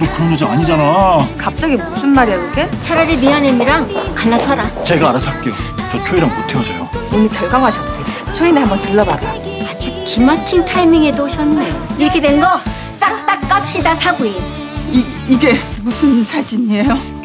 너 그런 여자 아니잖아. 갑자기 무슨 말이야 그게? 차라리 미안해미랑 갈라서라. 제가 알아서 할게요. 저 초이랑 못 헤어져요. 몸이 절강하셨대. 초이네 한번 들러봐봐. 아주 기막힌 타이밍에도 오셨네. 이렇게 된 거 싹 다 깝시다 사부인. 이게 무슨 사진이에요?